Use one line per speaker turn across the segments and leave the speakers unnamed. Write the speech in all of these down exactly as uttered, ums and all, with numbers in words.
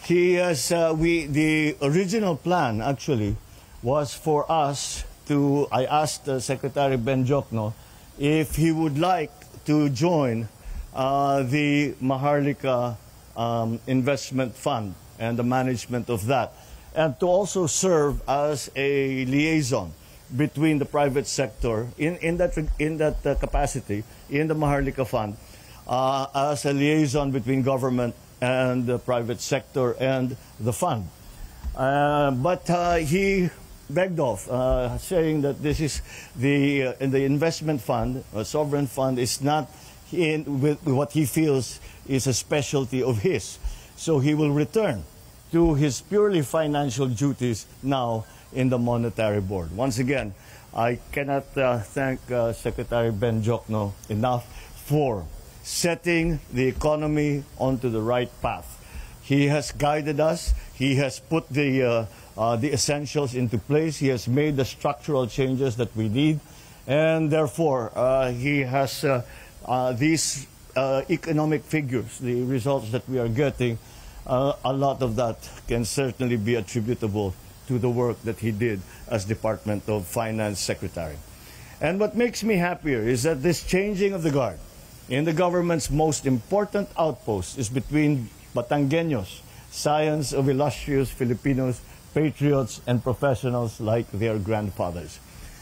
He has, uh, we, the original plan actually was for us to, I asked uh, Secretary Ben Diokno if he would like to join uh, the Maharlika um, Investment Fund and the management of that, and to also serve as a liaison between the private sector in, in that, in that uh, capacity in the Maharlika Fund, uh, as a liaison between government and the private sector and the fund. Uh, but uh, he begged off, uh, saying that this is the, uh, in the investment fund, a sovereign fund, is not in with what he feels is a specialty of his. So he will return to his purely financial duties now in the Monetary Board. Once again, I cannot uh, thank uh, Secretary Ben Diokno enough for setting the economy onto the right path. He has guided us. He has put the, uh, uh, the essentials into place. He has made the structural changes that we need. And therefore, uh, he has uh, uh, these uh, economic figures, the results that we are getting, uh, a lot of that can certainly be attributable to the work that he did as Department of Finance Secretary. And what makes me happier is that this changing of the guard in the government's most important outpost is between Batangueños, scions of illustrious Filipinos, patriots and professionals like their grandfathers.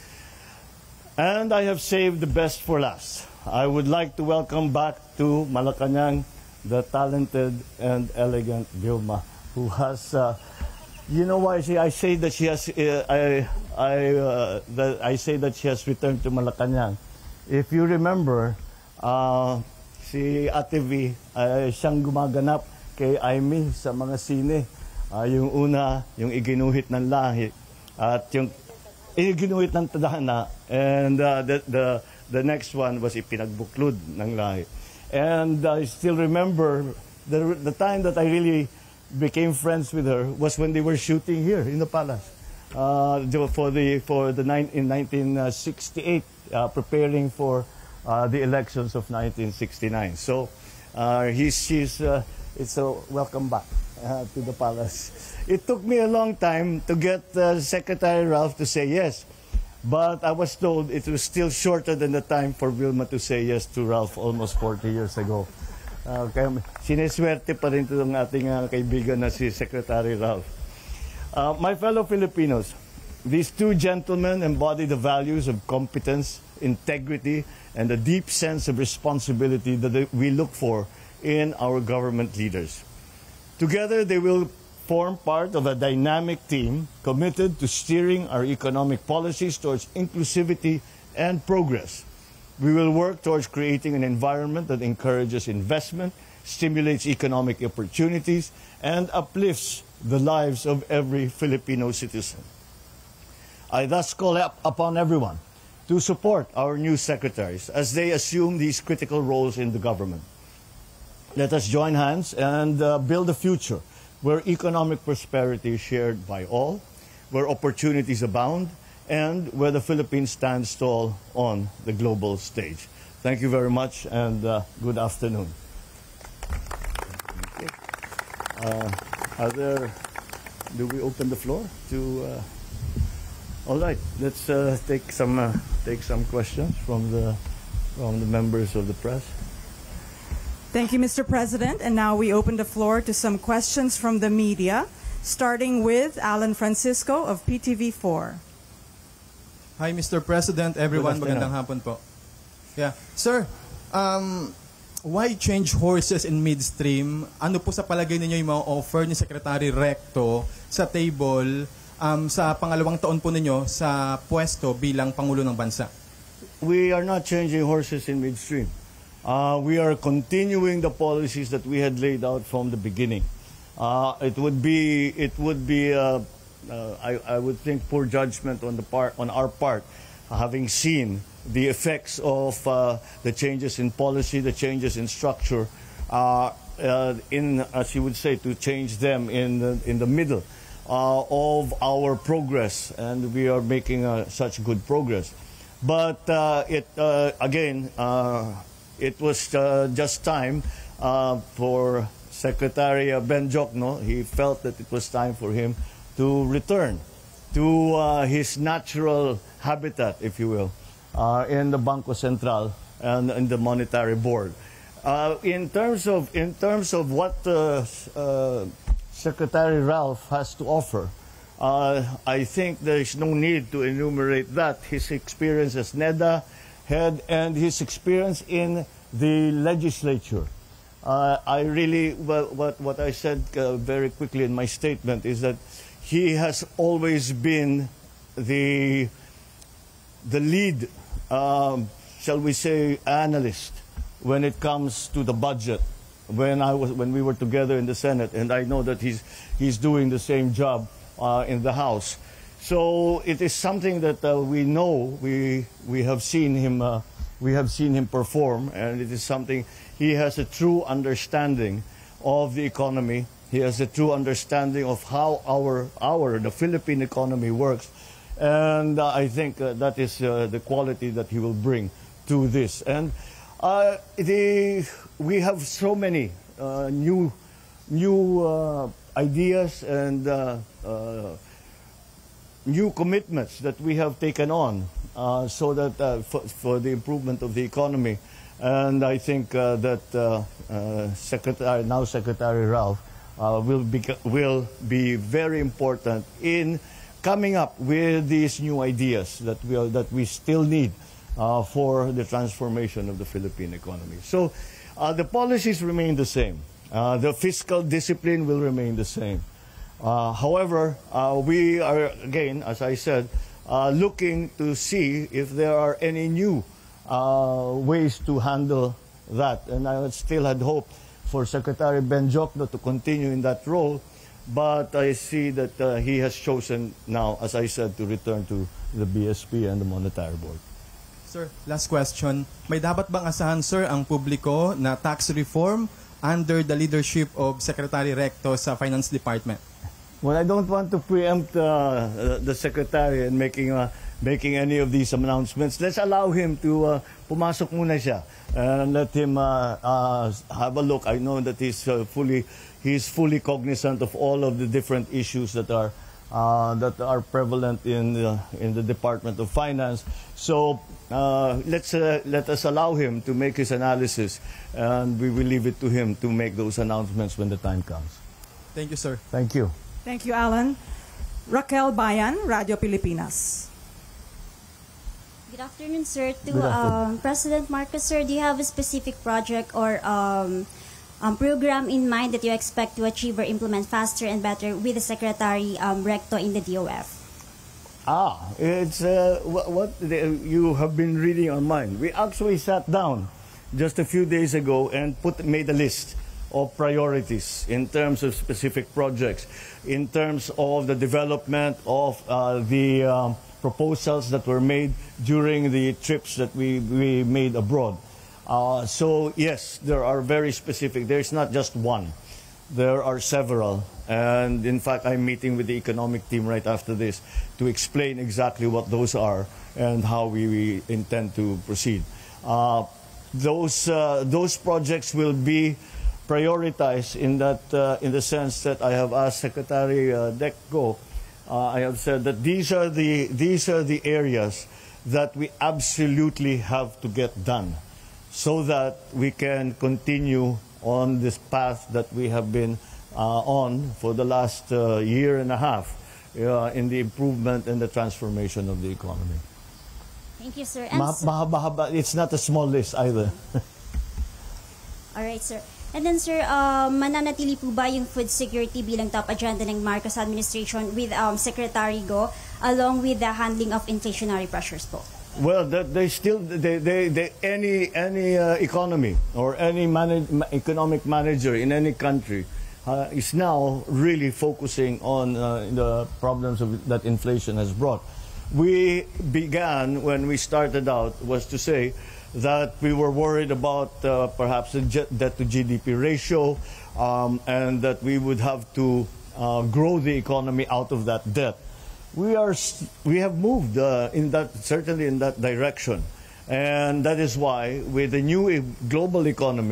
And I have saved the best for last. I would like to welcome back to Malacanang the talented and elegant Vilma, who has, uh, you know why I say, I say that she has, uh, I, I, uh, that I say that she has returned to Malacanang. If you remember, Uh, si Ate V, uh, siyang gumaganap kay Aimee sa mga sine. Uh, yung una, yung Iginuhit ng Lahi, at yung Iginuhit ng Tadhana, and uh, the, the, the next one was Ipinagbuklod ng Lahi. And I still remember the, the time that I really became friends with her was when they were shooting here in the palace. Uh, for the, for the nine, in nineteen sixty-eight, uh, preparing for Uh, the elections of nineteen sixty-nine. So uh, he's, she's, uh, it's a welcome back uh, to the palace. It took me a long time to get uh, Secretary Ralph to say yes, but I was told it was still shorter than the time for Vilma to say yes to Ralph almost forty years ago. Uh, kaya sineswerte pa rin itong ating uh, kaibigan na si Secretary Ralph. Uh, my fellow Filipinos, these two gentlemen embody the values of competence, integrity, and a deep sense of responsibility that we look for in our government leaders. Together, they will form part of a dynamic team committed to steering our economic policies towards inclusivity and progress. We will work towards creating an environment that encourages investment, stimulates economic opportunities, and uplifts the lives of every Filipino citizen. I thus call up upon everyone to support our new secretaries as they assume these critical roles in the government. Let us join hands and uh, build a future where economic prosperity is shared by all, where opportunities abound, and where the Philippines stands tall on the global stage. Thank you very much, and uh, good afternoon. Okay. Uh, are there, do we open the floor to... Uh, All right, let's uh, take some uh, take some questions from the from the members of the press.
Thank you, Mister President. And now we open the floor to some questions from the media, starting with Alan Francisco of P T V four.
Hi, Mister President. Everyone, magandang hapon po. Yeah, sir. Um, why change horses in midstream? Ano po sa palagay ninyo yung mga offer ni Secretary Recto sa table? Um, sa pangalawang taon po ninyo sa pwesto bilang Pangulo ng Bansa?
We are not changing horses in midstream. Uh, we are continuing the policies that we had laid out from the beginning. Uh, it would be, it would be, uh, uh, I, I would think, poor judgment on the part, on our part, uh, having seen the effects of uh, the changes in policy, the changes in structure, uh, uh, in, as you would say, to change them in the, in the middle Uh, of our progress, and we are making uh, such good progress. But uh, it uh, again, uh, it was uh, just time uh, for Secretary uh, Ben Jokno, he felt that it was time for him to return to uh, his natural habitat, if you will, uh, in the Bangko Sentral and in the Monetary Board. Uh, in terms of in terms of what uh, uh, Secretary Ralph has to offer, uh, I think there is no need to enumerate that. His experience as NEDA head and his experience in the legislature. Uh, I really, well, what what I said uh, very quickly in my statement is that he has always been the the lead, um, shall we say, analyst when it comes to the budget. When I was when we were together in the Senate, and I know that he's he's doing the same job uh, in the House. So it is something that uh, we know. We we have seen him. Uh, we have seen him perform, and it is something. He has a true understanding of the economy. He has a true understanding of how our our the Philippine economy works, and uh, I think uh, that is uh, the quality that he will bring to this. And uh, the we have so many uh, new new uh, ideas and uh, uh, new commitments that we have taken on, uh, so that uh, for, for the improvement of the economy. And I think uh, that uh, uh, Secretary, now Secretary Ralph uh, will be will be very important in coming up with these new ideas that we are, that we still need uh, for the transformation of the Philippine economy. So uh, the policies remain the same. Uh, the fiscal discipline will remain the same. Uh, however, uh, we are, again, as I said, uh, looking to see if there are any new uh, ways to handle that. And I still had hope for Secretary Ben Jokno to continue in that role, but I see that uh, he has chosen now, as I said, to return to the B S P and the Monetary Board.
Sir, last question. May dapat bang asahan, sir, ang publiko na tax reform under the leadership of Secretary Recto sa Finance Department?
Well, I don't want to preempt uh, uh, the Secretary in making uh, making any of these announcements. Let's allow him to uh, pumasok muna siya and let him uh, uh, have a look. I know that he's uh, fully he's fully cognizant of all of the different issues that are uh, that are prevalent in the, in the Department of Finance. So uh, let's uh, let us allow him to make his analysis, and we will leave it to him to make those announcements when the time comes.
Thank you, sir.
Thank you.
Thank you, Alan. Raquel Bayan, Radio Pilipinas.
Good afternoon, sir. To
Good afternoon.
um, President Marcos, sir, do you have a specific project or um, um, program in mind that you expect to achieve or implement faster and better with the Secretary um, Recto in the D O F?
Ah, it's uh, what, what the, you have been reading on mine. We actually sat down just a few days ago and put made a list of priorities in terms of specific projects, in terms of the development of uh, the um, proposals that were made during the trips that we, we made abroad. Uh, so yes, there are very specific. There's not just one. There are several. And in fact, I'm meeting with the economic team right after this to explain exactly what those are and how we, we intend to proceed. Uh, those, uh, those projects will be prioritized in that, uh, in the sense that I have asked Secretary uh, Decco. Uh, I have said that these are the these are the areas that we absolutely have to get done, so that we can continue on this path that we have been uh, on for the last uh, year and a half uh, in the improvement and the transformation of the economy.
Thank you, sir. And
Ma-
s-
mahaba-haba. It's not a small list either.
All right, sir. And then, sir, um, mananatili po ba yung food security bilang top agenda ng Marcos administration with um, Secretary Go, along with the handling of inflationary pressures po?
Well, that they still they, they, they any any uh, economy or any manage, ma- economic manager in any country uh, is now really focusing on uh, the problems of, that inflation has brought. We began when we started out was to say that we were worried about uh, perhaps the debt to G D P ratio, um, and that we would have to uh, grow the economy out of that debt. We are we have moved uh, in that certainly in that direction, and that is why with the new global economy,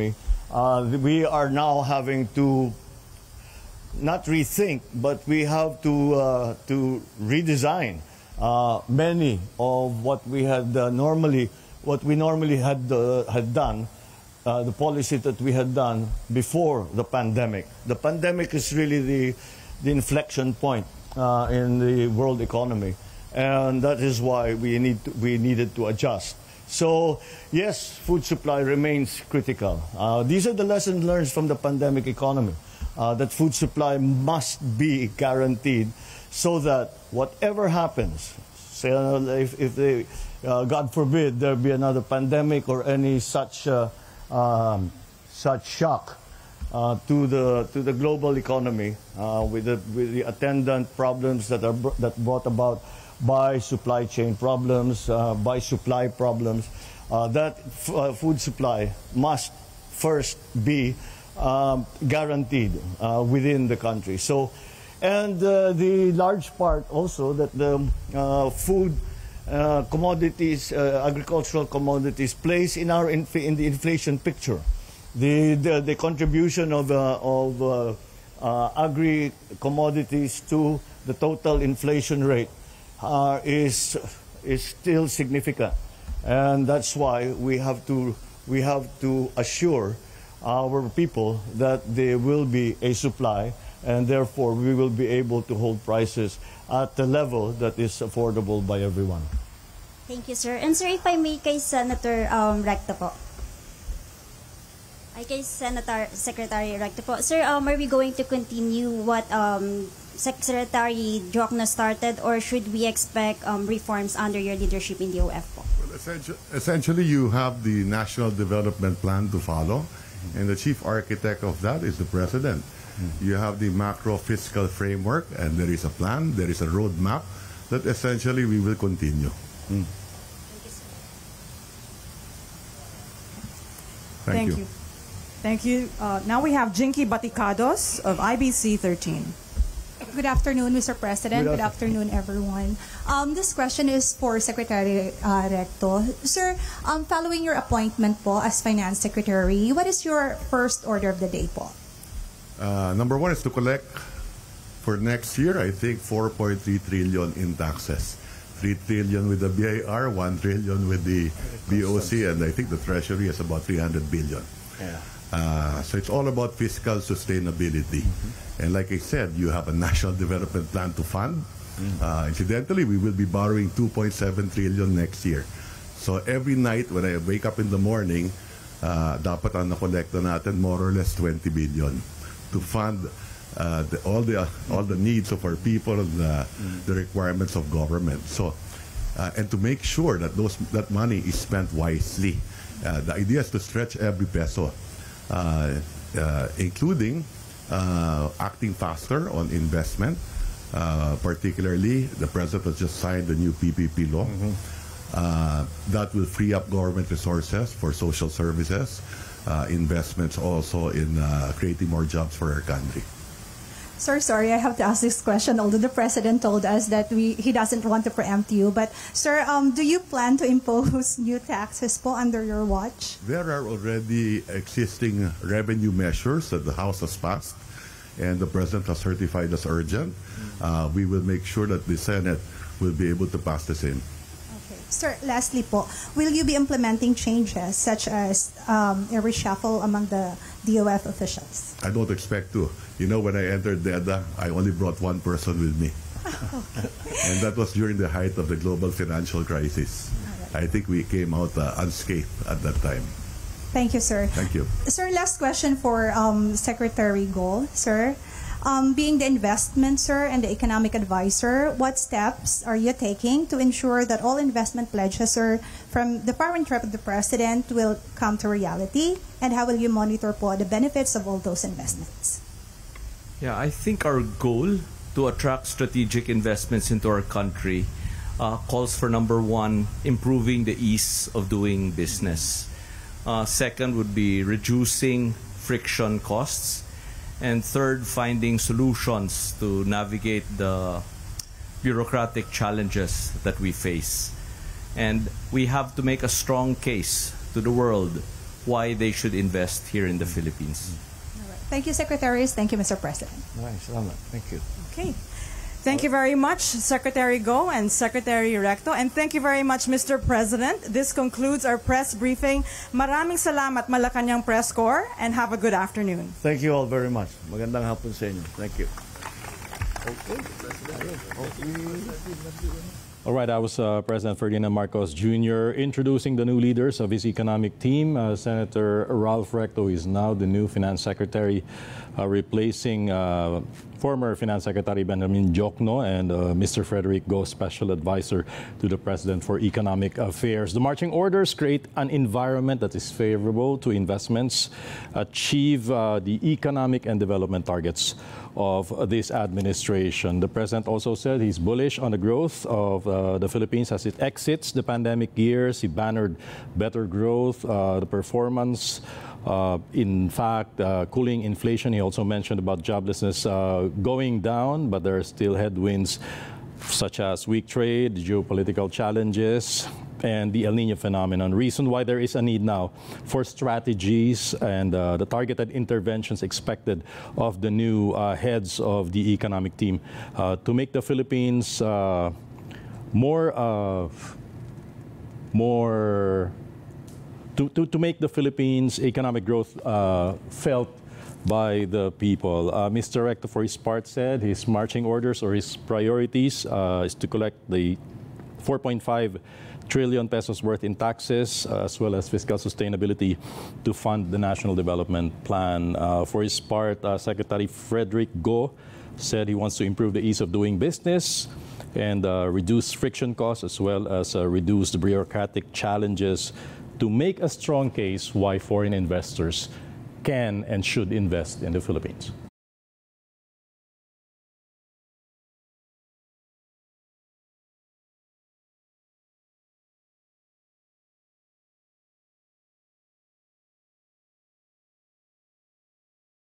uh, we are now having to not rethink, but we have to uh, to redesign uh, many of what we had uh, normally what we normally had uh, had done, uh, the policy that we had done before the pandemic. The pandemic is really the the inflection point uh, in the world economy, and that is why we need to, we needed to adjust. So yes, food supply remains critical. Uh, these are the lessons learned from the pandemic economy. Uh, that food supply must be guaranteed so that whatever happens, say, uh, if, if they, uh, God forbid, there be another pandemic or any such uh, um, such shock uh, to the to the global economy uh, with the with the attendant problems that are br that brought about by supply chain problems, uh, by supply problems, uh, that f uh, food supply must first be Um, guaranteed uh, within the country. So, and uh, the large part also that the uh, food uh, commodities, uh, agricultural commodities, plays in our inf in the inflation picture. The the, the contribution of uh, of uh, uh, agri commodities to the total inflation rate uh, is is still significant, and that's why we have to we have to assure our people that there will be a supply, and therefore we will be able to hold prices at the level that is affordable by everyone.
Thank you, sir. And sir, if I may, kay Senator um, Recto po. Ay, kay Senator Secretary Recto po. Sir, um, are we going to continue what um, Secretary Jokno started, or should we expect um, reforms under your leadership in the O F po?
Well, essentially, essentially, you have the National Development Plan to follow. And the chief architect of that is the president. Mm. You have the macro fiscal framework, and there is a plan, there is a roadmap that essentially we will continue. Mm.
Thank
Thank, you.
you. Thank you. Uh, now we have Jinky Baticados of I B C thirteen.
Good afternoon, Mister President.
Good
Good afternoon, everyone. Um, this question is for Secretary uh, Recto. Sir, um, following your appointment po as Finance Secretary, what is your first order of the day po?
Uh, number one is to collect for next year, I think, four point three trillion in taxes. three trillion with the B I R, one trillion with the B O C, and I think the Treasury is about three hundred billion.
Yeah.
Uh, so it's all about fiscal sustainability. Mm-hmm. And like I said, you have a national development plan to fund. Mm-hmm. uh, incidentally, we will be borrowing two point seven trillion next year. So every night when I wake up in the morning, uh, dapat ang nakolekta natin more or less twenty billion to fund uh, the, all the uh, all the needs of our people and uh, mm-hmm. the requirements of government. So uh, and to make sure that those that money is spent wisely. Uh, the idea is to stretch every peso. Uh, uh, including uh, acting faster on investment. Uh, particularly, the President has just signed the new P P P law. Mm-hmm. uh, that will free up government resources for social services, uh, investments also in uh, creating more jobs for our country.
Sir, sorry, I have to ask this question, although the President told us that we, he doesn't want to preempt you. But, sir, um, do you plan to impose new taxes po under your watch?
There are already existing revenue measures that the House has passed, and the President has certified as urgent. Uh, we will make sure that the Senate will be able to pass the same.
Okay. Sir, lastly po, will you be implementing changes such as um, a reshuffle among the D O F officials?
I don't expect to. You know, when I entered DEDA, I only brought one person with me. And that was during the height of the global financial crisis. Right. I think we came out uh, unscathed at that time.
Thank you, sir.
Thank you.
Sir, last question for um, Secretary Go, sir. Um, being the investment, sir, and the economic advisor, what steps are you taking to ensure that all investment pledges, sir, from the foreign trip of the President will come to reality? And how will you monitor po the benefits of all those investments?
Yeah, I think our goal to attract strategic investments into our country uh, calls for, number one, improving the ease of doing business. Uh, second would be reducing friction costs. And third, finding solutions to navigate the bureaucratic challenges that we face. And we have to make a strong case to the world why they should invest here in the Philippines.
Thank you, Secretaries. Thank you, Mister President.
Nice, salamat. Thank you.
Okay. Thank you very much, Secretary Go and Secretary Recto. And thank you very much, Mister President. This concludes our press briefing. Maraming salamat, Malacanang Press Corps, and have a good afternoon.
Thank you all very much. Magandang hapon sa inyo. Thank you.
All right, I was uh, President Ferdinand Marcos Junior introducing the new leaders of his economic team. Uh, Senator Ralph Recto is now the new Finance Secretary, uh, replacing uh, former Finance Secretary Benjamin Diokno and uh, Mister Frederick Go, Special Advisor to the President for Economic Affairs. The marching orders create an environment that is favorable to investments, achieve uh, the economic and development targets of this administration. The President also said he's bullish on the growth of uh, the Philippines as it exits the pandemic years. He bannered better growth, uh, the performance, uh, in fact, uh, cooling inflation. He also mentioned about joblessness uh, going down, but there are still headwinds such as weak trade, geopolitical challenges, and the El Nino phenomenon. Reason why there is a need now for strategies and uh, the targeted interventions expected of the new uh, heads of the economic team uh, to make the Philippines uh, more, uh, more to, to, to make the Philippines economic growth uh, felt by the people. Uh, Mister Recto, for his part, said his marching orders or his priorities uh, is to collect the four point five trillion pesos worth in taxes, uh, as well as fiscal sustainability to fund the National Development Plan. Uh, for his part, uh, Secretary Frederick Go said he wants to improve the ease of doing business and uh, reduce friction costs, as well as uh, reduce the bureaucratic challenges to make a strong case why foreign investors can and should invest in the Philippines.